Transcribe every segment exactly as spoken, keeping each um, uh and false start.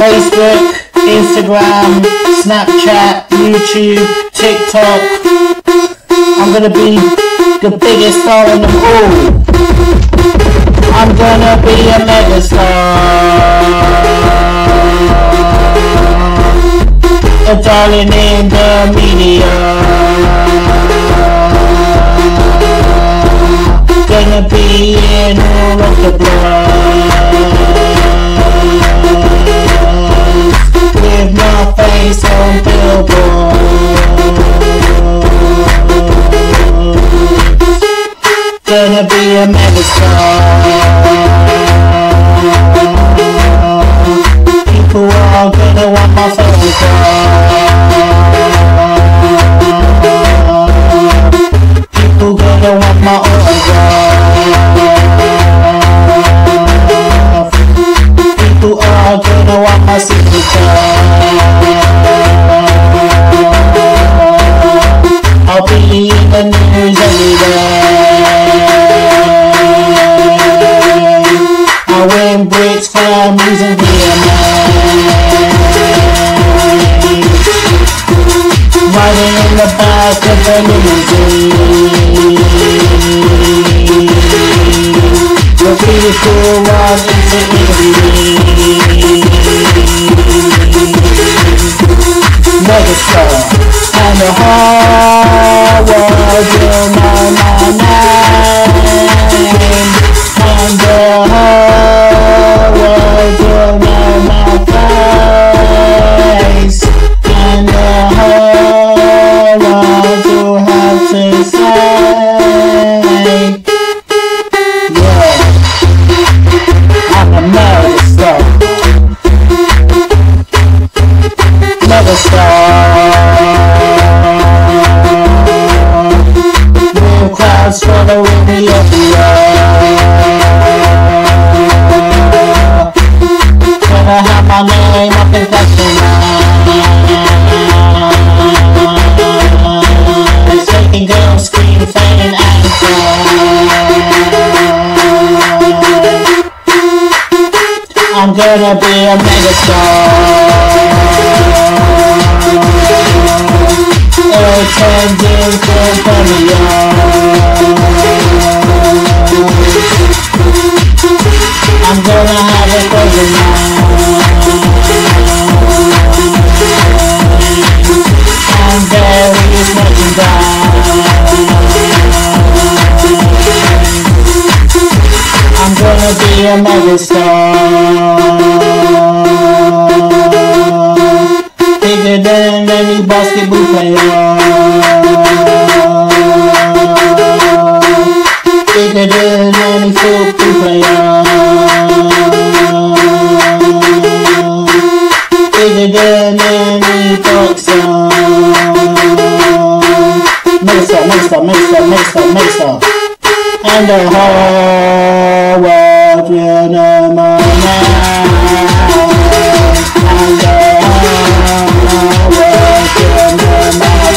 Facebook, Instagram, Snapchat, YouTube, TikTok. I'm gonna be the biggest star in them all. I'm gonna be a megastar, a darling in the media. Gonna be in all of the blogs, with my face on billboards. Gonna be a megastar. People are gonna want my photograph. People gonna want my autograph. People are gonna want my signature. I'll be in the news every day. I win bricks, families and V M A. Riding in the back of a limousine. The people run into Italy. Megastar, and the whole world will know my name. And the whole world will know my face. And the whole world will have to say, yeah, I'm a megastar. Megastar. Real crowds following me everywhere. Gonna have my name up in fashion lines, making girls scream, faint and cry. I'm gonna be a megastar, attending film premiere. I'm gonna have a crazy night, and there is merchandise. I'm gonna be a megastar, bigger than any basketball player, bigger than any football player, bigger than any boxer. Megastar, megastar, megastar, megastar, megastar. And the whole world will know my name. And the whole world will know my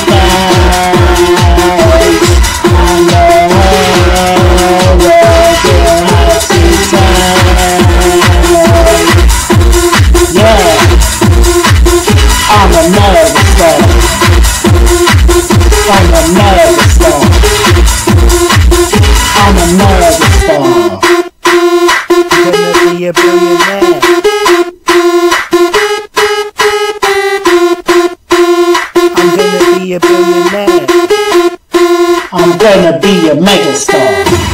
face. And the whole world will have to say, yeah, I'm a megastar. I'm a megastar. I'm a megastar. Gonna be a billionaire. I'm gonna be a billionaire. I'm gonna be a megastar.